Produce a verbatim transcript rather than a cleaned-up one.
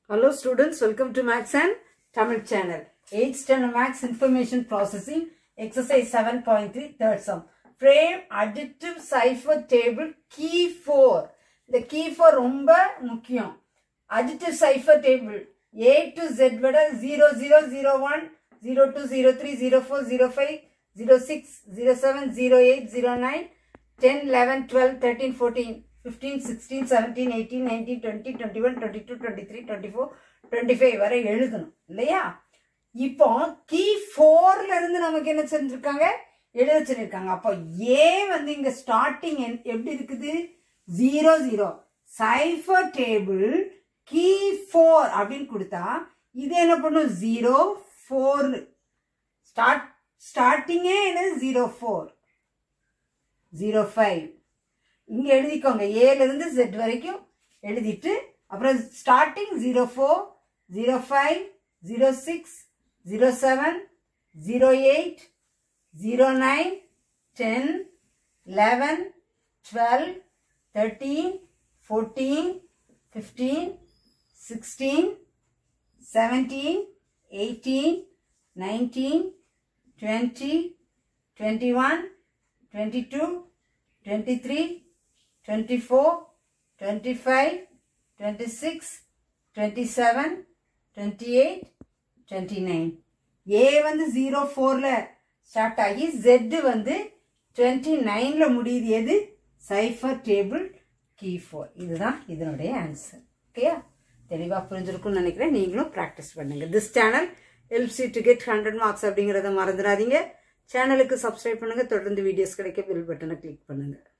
Hello students, welcome to Maths and Tamil channel. eighth standard Maths Information Processing, exercise seven point three, third sum. Frame additive cipher table key four. The key four romba mukkiyam. Additive cipher table A to Z vada zero zero zero one, zero two zero three zero four zero five zero six zero seven zero eight zero nine ten eleven twelve thirteen fourteen fifteen sixteen seventeen eighteen nineteen twenty twenty-one twenty-two twenty-three twenty-four twenty-five வரை எழுதணும் இல்லையா? இப்போ key four ல இருந்து நமக்கு என்ன செஞ்சிருக்காங்க? எழுத சொல்லிருக்காங்க. அப்போ A வந்து இங்க ஸ்டார்டிங் எப்படி இருக்குது? zero zero. Cipher table key four அப்படினு கொடுத்தா இது என்ன பண்ணும்? zero four. ஸ்டார்ட் ஸ்டார்டிங்கே என்ன? zero four. zero five. இங்க எழுதிக்கோங்க. A ல இருந்து Z வரைக்கும் எழுதிட்டு அப்புறம் starting zero four, zero five, zero six, zero seven, zero eight, zero nine, ten, eleven, twelve, thirteen, fourteen, fifteen, sixteen, seventeen, eighteen, nineteen, twenty, twenty-one, twenty-two, twenty-three, twenty-four, twenty-five, twenty-six, twenty-seven, twenty-eight, twenty-nine. A வந்து zero four ல start ஆகி Z வந்து twenty-nine ல முடியுது. எது? Cipher table key four. இதுதான் இதனுடைய answer. ஓகேயா? தெளிவா புரிஞ்சிருக்கும்னு நினைக்கிறேன். நீங்களும் பிராக்டிஸ் பண்ணுங்க. This channel helps you to get one hundred marks அப்படிங்கறத மறந்துடாதீங்க. சேனலுக்கு சப்ஸ்கிரைப் பண்ணுங்க. தொடர்ந்து வீடியோஸ் கிடைக்க பெல் பட்டனை கிளிக் பண்ணுங்க.